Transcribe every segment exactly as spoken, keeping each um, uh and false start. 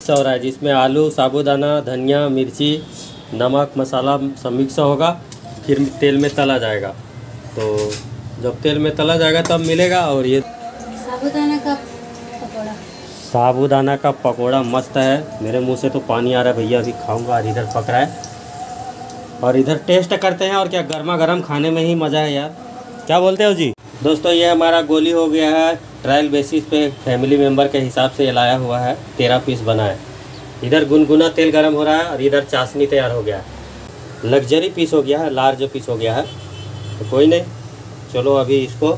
हो रहा है जिसमें आलू, साबूदाना, धनिया, मिर्ची, नमक, मसाला सब मिक्स होगा, फिर तेल में तला जाएगा। तो जब तेल में तला जाएगा तब मिलेगा। और ये साबूदाना का पकौड़ा, साबूदाना का पकोड़ा मस्त है। मेरे मुंह से तो पानी आ रहा है भैया, अभी खाऊंगा। और इधर पक रहा है और इधर टेस्ट करते हैं। और क्या गर्मा गर्म खाने में ही मज़ा है यार, क्या बोलते हो जी? दोस्तों ये हमारा गोली हो गया है, ट्रायल बेसिस पे फैमिली मेम्बर के हिसाब से लाया हुआ है, तेरह पीस बना है। इधर गुनगुना तेल गरम हो रहा है और इधर चाशनी तैयार हो गया है। लग्जरी पीस हो गया है, लार्ज पीस हो गया है। तो कोई नहीं, चलो अभी इसको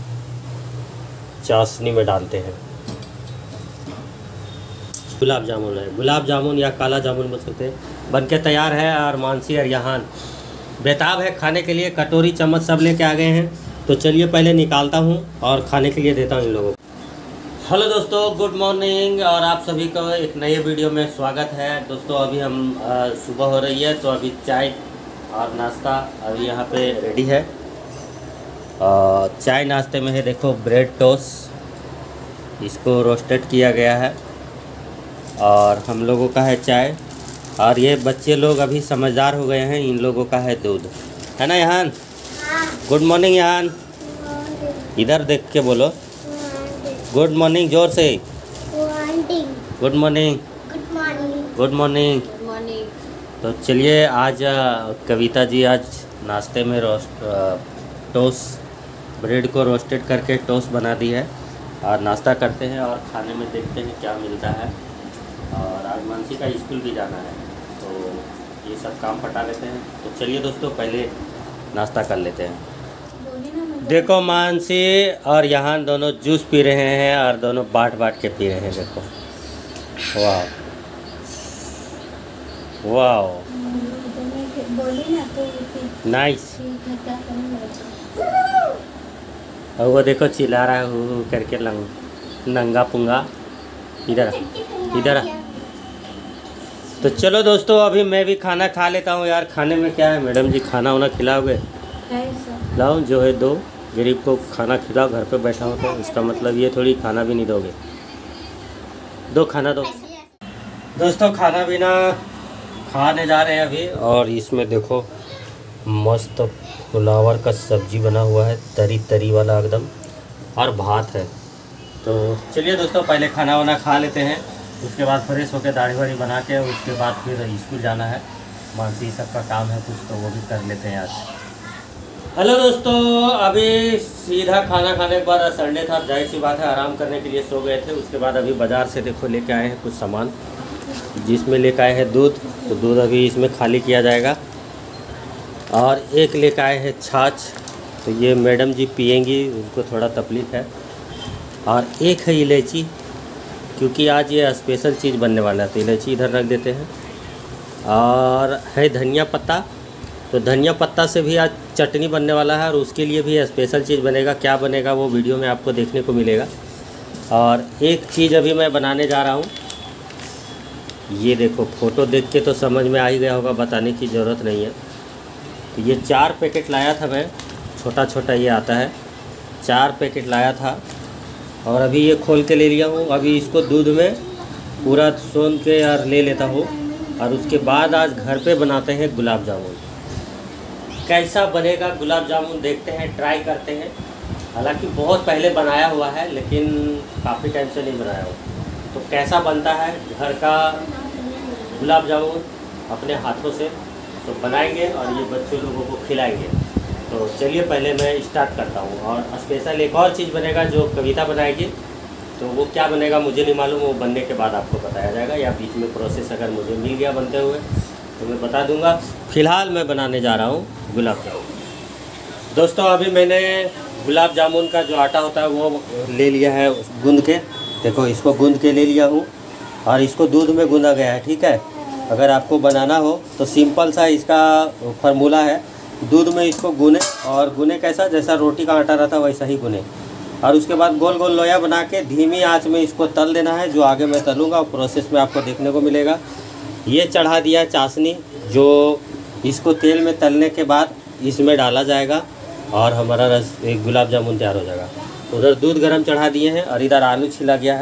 चाशनी में डालते हैं। गुलाब जामुन है, गुलाब जामुन या काला जामुन बोल सकते हैं। बन के तैयार है और मानसी और यहान बेताब है खाने के लिए। कटोरी चम्मच सब लेके आ गए हैं। तो चलिए पहले निकालता हूँ और खाने के लिए देता हूँ इन लोगों को। हेलो दोस्तों, गुड मॉर्निंग और आप सभी को एक नए वीडियो में स्वागत है। दोस्तों अभी हम आ, सुबह हो रही है तो अभी चाय और नाश्ता अभी यहाँ पे रेडी है। आ, चाय नाश्ते में है देखो ब्रेड टोस्ट, इसको रोस्टेड किया गया है। और हम लोगों का है चाय। और ये बच्चे लोग अभी समझदार हो गए हैं, इन लोगों का है दूध, है ना यहान? गुड मॉर्निंग यहान, इधर देख के बोलो गुड मॉर्निंग जोर से। Good morning, good morning. तो चलिए आज कविता जी आज नाश्ते में रोस्ट टोस्ट ब्रेड को रोस्टेड करके टोस्ट बना दी है। और नाश्ता करते हैं और खाने में देखते हैं क्या मिलता है। और आज मानसी का स्कूल भी जाना है तो ये सब काम पटा लेते हैं। तो चलिए दोस्तों पहले नाश्ता कर लेते हैं। देखो मानसी और यहाँ दोनों जूस पी रहे हैं और दोनों बाट बाट के पी रहे हैं। देखो वाह वाह, नाइस। और वो देखो चिल्ला रहा है हु करके लंग नंगा पुंगा। इधर इधर। तो चलो दोस्तों अभी मैं भी खाना खा लेता हूँ यार। खाने में क्या है मैडम जी, खाना वाना खिलाओगे? लाओ जो है दो, गरीब को खाना खिलाओ। घर पे बैठा हो तो इसका मतलब ये थोड़ी खाना भी नहीं दोगे। दो खाना दो। दोस्तों खाना पीना खाने जा रहे हैं अभी। और इसमें देखो मस्त फ्लावर का सब्जी बना हुआ है, तरी तरी वाला एकदम, और भात है। तो चलिए दोस्तों पहले खाना वाना खा लेते हैं, उसके बाद फ्रेश होकर दाढ़ी वाड़ी बना के उसके बाद फिर स्कूल जाना है। मानसी सबका काम है कुछ तो वो भी कर लेते हैं आज। हेलो दोस्तों, अभी सीधा खाना खाने के बाद, संडे था जाहिर सी बात है आराम करने के लिए सो गए थे। उसके बाद अभी बाज़ार से देखो लेके आए हैं कुछ सामान, जिसमें लेके आए हैं दूध। तो दूध अभी इसमें खाली किया जाएगा। और एक लेके आए हैं छाछ, तो ये मैडम जी पियेंगी, उनको थोड़ा तकलीफ़ है। और एक है इलायची, क्योंकि आज ये स्पेशल चीज़ बनने वाला है तो इलायची इधर रख देते हैं। और है धनिया पत्ता, तो धनिया पत्ता से भी आज चटनी बनने वाला है और उसके लिए भी स्पेशल चीज़ बनेगा। क्या बनेगा वो वीडियो में आपको देखने को मिलेगा। और एक चीज़ अभी मैं बनाने जा रहा हूँ, ये देखो फ़ोटो देख के तो समझ में आ ही गया होगा, बताने की ज़रूरत नहीं है। तो ये चार पैकेट लाया था मैं, छोटा छोटा ये आता है, चार पैकेट लाया था। और अभी ये खोल के ले लिया हूँ। अभी इसको दूध में पूरा सोन के यार ले लेता हूँ। और उसके बाद आज घर पे बनाते हैं गुलाब जामुन। कैसा बनेगा गुलाब जामुन देखते हैं, ट्राई करते हैं। हालांकि बहुत पहले बनाया हुआ है लेकिन काफ़ी टाइम से नहीं बनाया हुआ। तो कैसा बनता है घर का गुलाब जामुन अपने हाथों से तो बनाएंगे और ये बच्चों लोगों को खिलाएंगे। तो चलिए पहले मैं स्टार्ट करता हूँ। और स्पेशल एक और चीज़ बनेगा जो कविता बनाएगी, तो वो क्या बनेगा मुझे नहीं मालूम, वो बनने के बाद आपको बताया जाएगा, या बीच में प्रोसेस अगर मुझे मिल गया बनते हुए तो मैं बता दूंगा। फ़िलहाल मैं बनाने जा रहा हूँ गुलाब जामुन। दोस्तों अभी मैंने गुलाब जामुन का जो आटा होता है वो ले लिया है गूंद के। देखो इसको गूंद के ले लिया हूँ और इसको दूध में गूंदा गया है, ठीक है। अगर आपको बनाना हो तो सिंपल सा इसका फार्मूला है, दूध में इसको गूने। और गूने कैसा, जैसा रोटी का आटा रहता वैसा ही गूने। और उसके बाद गोल गोल लोया बना के धीमी आंच में इसको तल देना है, जो आगे मैं तलूँगा और प्रोसेस में आपको देखने को मिलेगा। ये चढ़ा दिया चाशनी, जो इसको तेल में तलने के बाद इसमें डाला जाएगा और हमारा रस एक गुलाब जामुन तैयार हो जाएगा। उधर दूध गरम चढ़ा दिए हैं और इधर आलू छिला गया है।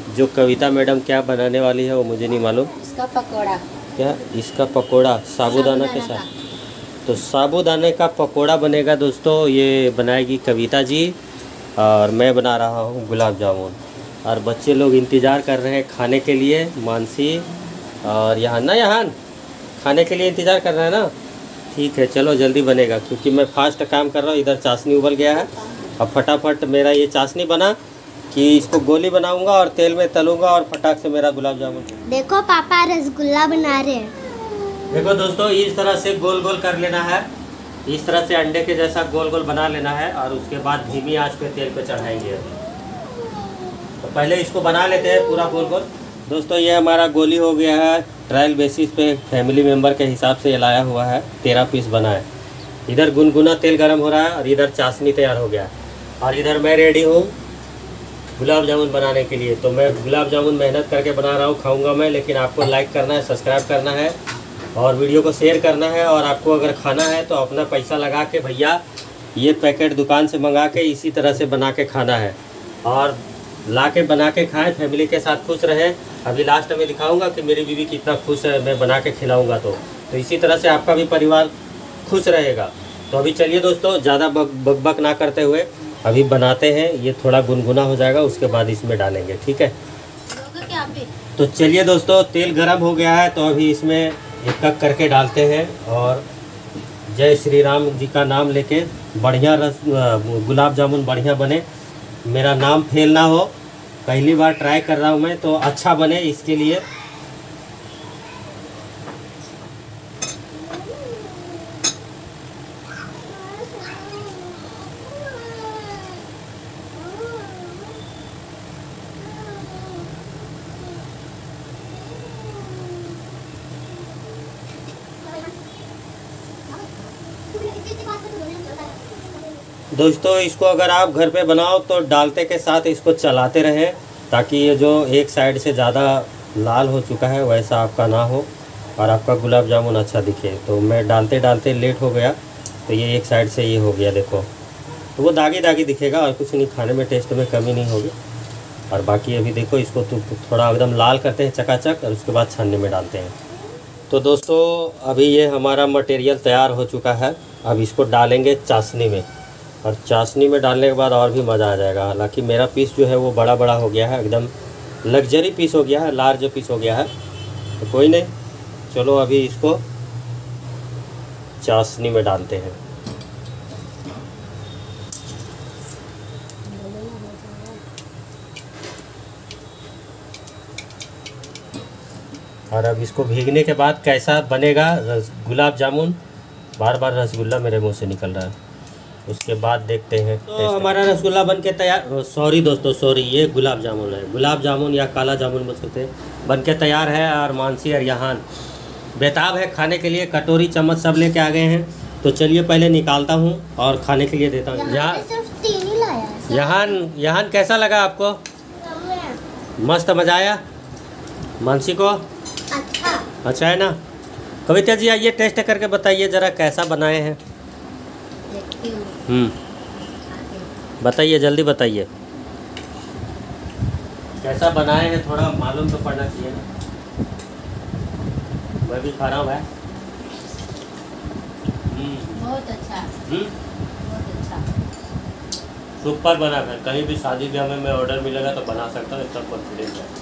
जो कविता मैडम क्या बनाने वाली है वो मुझे नहीं मालूम। इसका पकोड़ा। क्या? इसका पकोड़ा साबूदाना के साबूदाना साथ। तो साबूदाने का पकोड़ा बनेगा दोस्तों। ये बनाएगी कविता जी और मैं बना रहा हूँ गुलाब जामुन। और बच्चे लोग इंतज़ार कर रहे हैं खाने के लिए। मानसी और यहाँ ना यहाँ खाने के लिए इंतज़ार कर रहा है ना। ठीक है चलो जल्दी बनेगा क्योंकि मैं फास्ट काम कर रहा हूँ। इधर चाशनी उबल गया है और फटाफट मेरा ये चाशनी बना कि इसको गोली बनाऊंगा और तेल में तलूंगा और फटाक से मेरा गुलाब जामुन। देखो पापा रसगुल्ला बना रहे हैं। देखो दोस्तों इस तरह से गोल गोल कर लेना है। इस तरह से अंडे के जैसा गोल गोल बना लेना है और उसके बाद धीमी आंच पे तेल पे चढ़ाएंगे। तो पहले इसको बना लेते हैं पूरा गोल गोल। दोस्तों ये हमारा गोली हो गया है। ट्रायल बेसिस पे फैमिली मेम्बर के हिसाब से ये लाया हुआ है। तेरह पीस बना है। इधर गुनगुना तेल गर्म हो रहा है और इधर चाशनी तैयार हो गया है। और इधर मैं रेडी हूँ गुलाब जामुन बनाने के लिए। तो मैं गुलाब जामुन मेहनत करके बना रहा हूँ, खाऊंगा मैं। लेकिन आपको लाइक करना है, सब्सक्राइब करना है और वीडियो को शेयर करना है। और आपको अगर खाना है तो अपना पैसा लगा के भैया ये पैकेट दुकान से मंगा के इसी तरह से बना के खाना है और ला के बना के खाएँ, फैमिली के साथ खुश रहें। अभी लास्ट में दिखाऊंगा कि मेरी बीवी कितना खुश है मैं बना के खिलाऊंगा। तो तो इसी तरह से आपका भी परिवार खुश रहेगा। तो अभी चलिए दोस्तों ज़्यादा बक बक बक ना करते हुए अभी बनाते हैं। ये थोड़ा गुनगुना हो जाएगा उसके बाद इसमें डालेंगे। ठीक है तो चलिए दोस्तों तेल गरम हो गया है तो अभी इसमें एक एक करके डालते हैं। और जय श्री राम जी का नाम लेके बढ़िया रस गुलाब जामुन बढ़िया बने, मेरा नाम फेल ना हो। पहली बार ट्राई कर रहा हूँ मैं तो अच्छा बने इसके लिए। दोस्तों इसको अगर आप घर पे बनाओ तो डालते के साथ इसको चलाते रहें ताकि ये जो एक साइड से ज़्यादा लाल हो चुका है वैसा आपका ना हो और आपका गुलाब जामुन अच्छा दिखे। तो मैं डालते डालते लेट हो गया तो ये एक साइड से ये हो गया देखो। तो वो दागी दागी दिखेगा और कुछ नहीं, खाने में टेस्ट में कमी नहीं होगी। और बाकी अभी देखो इसको तो थोड़ा एकदम लाल करते हैं चकाचक और उसके बाद छानने में डालते हैं। तो दोस्तों अभी ये हमारा मटेरियल तैयार हो चुका है। अब इसको डालेंगे चाशनी में और चाशनी में डालने के बाद और भी मज़ा आ जाएगा। हालांकि मेरा पीस जो है वो बड़ा बड़ा हो गया है, एकदम लग्जरी पीस हो गया है, लार्ज पीस हो गया है। तो कोई नहीं, चलो अभी इसको चाशनी में डालते हैं। और अब इसको भीगने के बाद कैसा बनेगा रस गुलाब जामुन। बार बार रसगुल्ला मेरे मुंह से निकल रहा है, उसके बाद देखते हैं। तो हमारा रसगुल्ला बन के तैयार, सॉरी दोस्तों सॉरी, ये गुलाब जामुन है। गुलाब जामुन या काला जामुन बोल सकते हैं। बन के तैयार है और मानसी और यहाँ बेताब है खाने के लिए। कटोरी चम्मच सब लेके आ गए हैं। तो चलिए पहले निकालता हूँ और खाने के लिए देता हूँ। यहाँ यहाँ यहाँ कैसा लगा आपको? मस्त मज़ा आया? मानसी को अच्छा अच्छा है ना? कविता जी आइए टेस्ट करके बताइए ज़रा कैसा बनाए हैं। हम्म बताइए जल्दी बताइए कैसा बनाए हैं, थोड़ा मालूम तो पड़ना चाहिए ना। मैं भी खा रहा हूँ भाई। बहुत अच्छा। हम्म बहुत अच्छा। सुपर बना है। कहीं भी शादी ब्याह में मैं ऑर्डर मिलेगा तो बना सकता हूँ, इतना कॉन्फिडेंस है।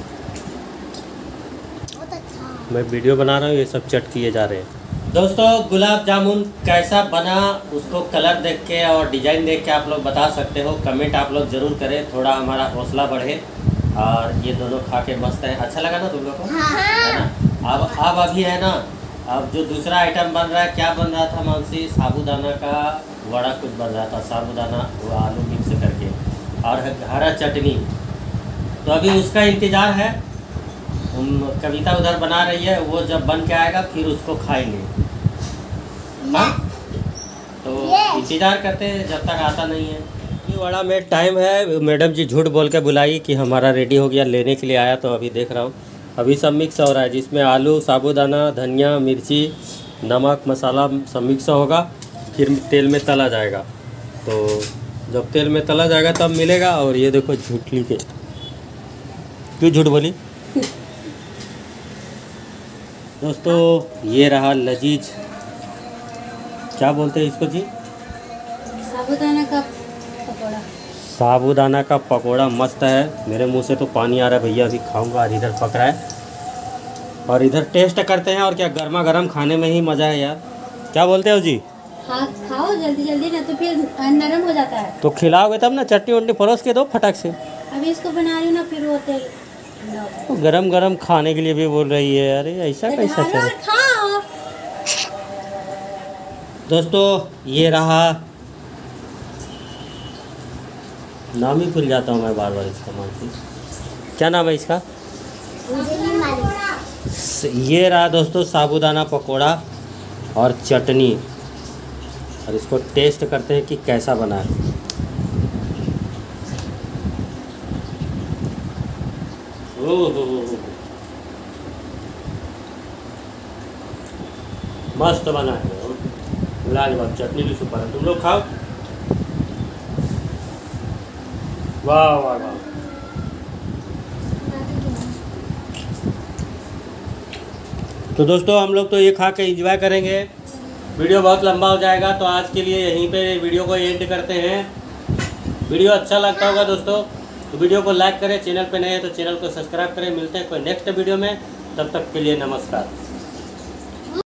बहुत अच्छा। मैं वीडियो बना रहा हूँ, ये सब चट किए जा रहे हैं। दोस्तों गुलाब जामुन कैसा बना उसको कलर देख के और डिज़ाइन देख के आप लोग बता सकते हो। कमेंट आप लोग ज़रूर करें, थोड़ा हमारा हौसला बढ़े। और ये दोनों खा के मस्त है। अच्छा लगा ना तुम लोग को? हाँ। है ना? अब अब अभी है ना, अब जो दूसरा आइटम बन रहा है, क्या बन रहा था मानसी? साबूदाना का वड़ा कुछ बन रहा था, साबूदाना वो आलू मिक्स करके और हरा चटनी। तो अभी उसका इंतज़ार है। हम कविता उधर बना रही है, वो जब बन के आएगा फिर उसको खाएंगे। हाँ तो इंतज़ार करते हैं जब तक आता नहीं है। ये वड़ा में टाइम है। मैडम जी झूठ बोल के बुलाई कि हमारा रेडी हो गया, लेने के लिए आया। तो अभी देख रहा हूँ अभी सब मिक्स हो रहा है, जिसमें आलू, साबूदाना, धनिया, मिर्ची, नमक, मसाला सब मिक्स होगा। फिर तेल में तला जाएगा। तो जब तेल में तला जाएगा तब मिलेगा। और ये देखो झूठली के क्यों झूठ बोली? दोस्तों ये रहा लजीज, क्या बोलते हैं इसको जी? साबूदाना का पकौड़ा। साबूदाना का पकोड़ा मस्त है। मेरे मुंह से तो पानी आ रहा है भैया, अभी खाऊंगा। और इधर पक रहा है और इधर टेस्ट करते हैं। और क्या गर्मा गर्म खाने में ही मज़ा है यार। क्या बोलते हो जी? हाँ खाओ जल्दी जल्दी, ना तो फिर नरम हो जाता है। तो खिलाओगे तब ना, चटनी वटनी परोस के दो फटाक से। अभी इसको बना रही हूँ ना, फिर वो तेल तो गरम गरम खाने के लिए भी बोल रही है। अरे ऐसा कैसा ढालो और चल। खाओ। दोस्तों ये रहा, नाम ही भूल जाता हूँ मैं बार बार इसका। मानसी क्या नाम है इसका? मुझे नहीं मालूम। ये रहा दोस्तों साबूदाना पकोड़ा और चटनी। और इसको टेस्ट करते हैं कि कैसा बना है। ओहो मस्त बना है, लाजवाब। चटनी भी सुपर है, तुम लोग खाओ। वाह वाह वाह। तो दोस्तों हम लोग तो ये खा के एंजॉय करेंगे। वीडियो बहुत लंबा हो जाएगा, तो आज के लिए यहीं पे वीडियो को एंड करते हैं। वीडियो अच्छा लगता होगा दोस्तों तो वीडियो को लाइक करें, चैनल पे नए हैं तो चैनल को सब्सक्राइब करें। मिलते हैं कोई नेक्स्ट वीडियो में, तब तक के लिए नमस्कार।